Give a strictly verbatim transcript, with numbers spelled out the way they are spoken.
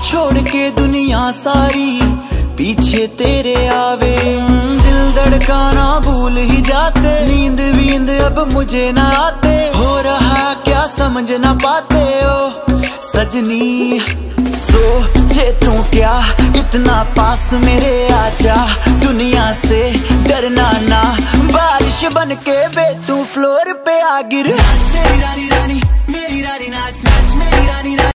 छोड़ के दुनिया सारी पीछे तेरे आवे। दिल धड़काना भूल ही जाते, नींद वींद अब मुझे ना आते। हो रहा क्या समझ ना पाते ओ सजनी, सोचे तू क्या इतना पास मेरे आजा। दुनिया से डरना ना, बारिश बन के बे तू फ्लोर पे आ गिर। तेरी रानी रानी